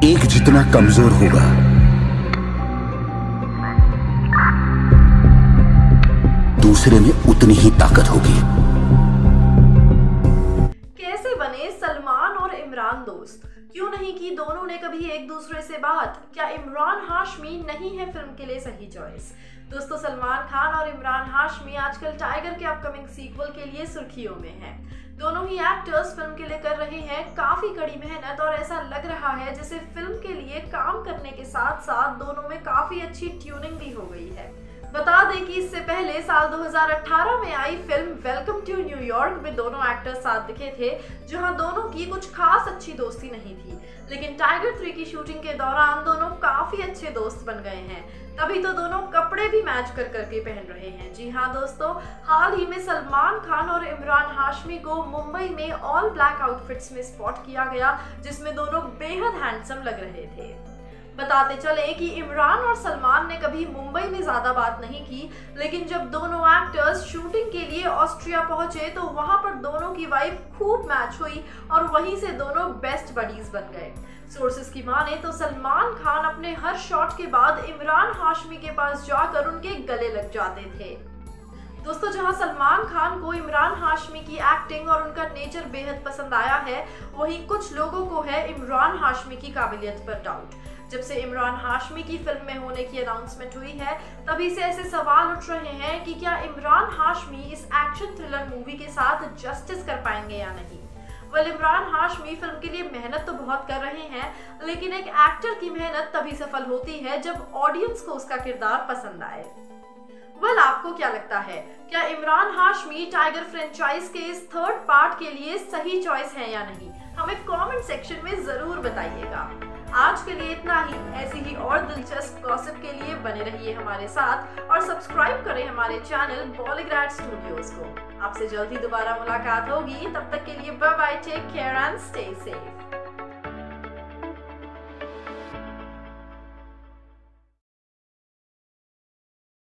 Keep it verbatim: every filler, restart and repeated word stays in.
एक जितना कमजोर होगा, दूसरे में उतनी ही ताकत होगी। कैसे बने सलमान और इमरान दोस्त? क्यों नहीं की दोनों ने कभी एक दूसरे से बात? क्या इमरान हाशमी नहीं है फिल्म के लिए सही चॉइस? दोस्तों, सलमान खान और इमरान हाशमी आजकल टाइगर के अपकमिंग सीक्वल के लिए सुर्खियों में हैं। दोनों ही एक्टर्स फिल्म के लिए कर रहे हैं काफी कड़ी मेहनत और ऐसा लग रहा है जैसे फिल्म के लिए काम करने के साथ साथ दोनों में काफी अच्छी ट्यूनिंग भी हो गई है। बता दें कि इससे पहले साल दो हज़ार अठारह में आई फिल्म वेलकम टू न्यूयॉर्क में दोनों एक्टर्स साथ दिखे थे, जहां दोनों की कुछ खास अच्छी दोस्ती नहीं थी, लेकिन टाइगर थ्री की शूटिंग के दौरान दोनों काफी अच्छे दोस्त बन गए हैं। तभी तो दोनों कपड़े भी मैच कर करके पहन रहे हैं। जी हाँ दोस्तों, हाल ही में सलमान खान और इमरान हाशमी को मुंबई में ऑल ब्लैक आउटफिट्स में स्पॉट किया गया, जिसमें दोनों बेहद हैंडसम लग रहे थे। बताते चले कि इमरान और सलमान ने कभी मुंबई में ज्यादा बात नहीं की, लेकिन जब दोनों एक्टर्स शूटिंग के लिए ऑस्ट्रिया पहुंचे तो वहां पर दोनों की वाइब खूब मैच हुई और वहीं से दोनों बेस्ट बडीज बन गए। सोर्सेस की माने तो सलमान खान अपने हर शॉट के बाद इमरान हाशमी के पास जाकर उनके गले लग जाते थे। दोस्तों, जहां सलमान खान को इमरान हाशमी की एक्टिंग और उनका नेचर बेहद पसंद आया है, वहीं कुछ लोगों को है इमरान हाशमी की काबिलियत पर डाउट। जब से इमरान हाशमी की फिल्म में होने की अनाउंसमेंट हुई है, तभी से ऐसे सवाल उठ रहे हैं कि क्या इमरान हाशमी इस एक्शन थ्रिलर मूवी के साथ जस्टिस कर पाएंगे या नहीं। वेल, इमरान हाशमी फिल्म के लिए मेहनत तो बहुत कर रहे हैं, लेकिन एक एक्टर की मेहनत तभी सफल होती है जब ऑडियंस को उसका किरदार पसंद आए। वेल, आपको क्या लगता है, क्या इमरान हाशमी टाइगर फ्रेंचाइज के इस थर्ड पार्ट के लिए सही चॉइस है या नहीं? हमें कमेंट सेक्शन में जरूर बताइएगा। आज के लिए इतना ही। ऐसी ही और दिलचस्प गॉसिप के लिए बने रहिए हमारे साथ और सब्सक्राइब करें हमारे चैनल बॉलीग्राड स्टूडियोज को। आपसे जल्दी दोबारा मुलाकात होगी, तब तक के लिए bye bye, take care and stay safe.